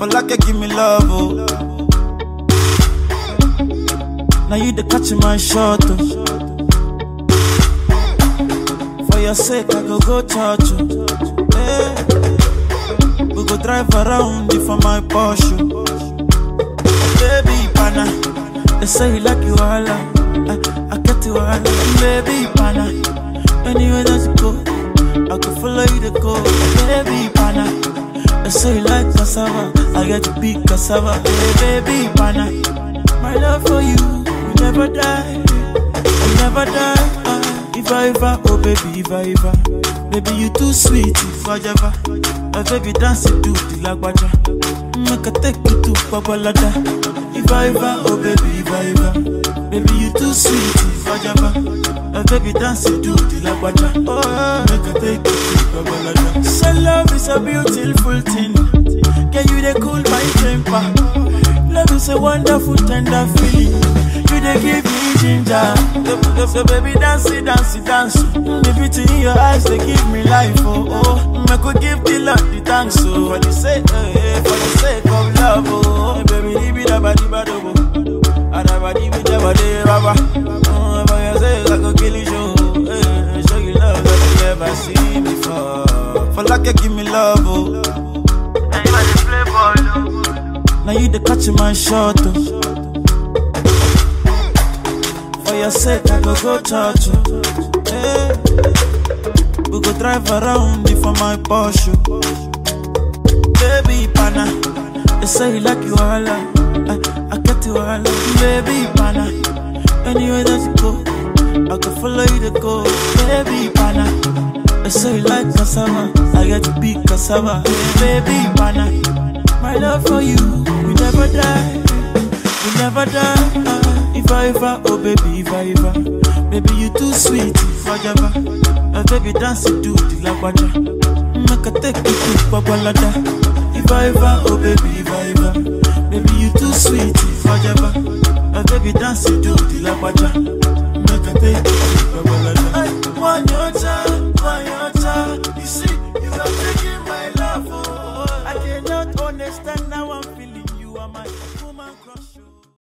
For like you give me love, oh. Now you the catch my shot, oh. For your sake, I go church, oh. Hey. We go drive around it for my Porsche. Baby, pana, they say you like you all, I get you all. Baby, pana, anywhere that you go, I can follow you to go. Baby, pana, they say you like cassava, I get to be cassava. Hey, baby, pana, my love for you will never die, will never die. If I ever, oh baby, if I ever, baby you too sweet, if I ever, my baby dance it to the lagwaja, make a take you to Babalada. If I ever, oh baby, if I ever, baby you too sweet, if I ever, my baby dance it to the lagwaja, oh make a take you to Babalada. So love is a beautiful thing, can you they cool my temper? Love is a wonderful tender feeling, you they give me ginger. So baby dance it, dance it, dance. The beauty in your eyes they give me life, oh oh. I could give the Lord the thanks, oh. For the sake of love, oh. Baby, leave it about the bad, oh. And I body with the body, baba. Oh, for your sake I could kill you, show. Show you love that you never seen before. For like you give me love, oh. Now you want to play ball, oh. Now you the catch my shot, oh. For your sake, I go church, oh. Hey. We go drive around it for my Porsche. Baby, pana, they say you like you all, I get you all. Baby, pana, anywhere that you go, I can follow you to go. Baby, pana, they say you like cassava, I get to be cassava. Baby, pana, my love for you will never die, will never die. If I ever, oh baby, if I ever, baby you too sweet, if I ever, my baby dance it to the lagwaja, make a take you to Babalada. If I ever, oh baby, if I ever, baby you too sweet, if I ever, my baby dance it to the lagwaja, make a take you to Babalada.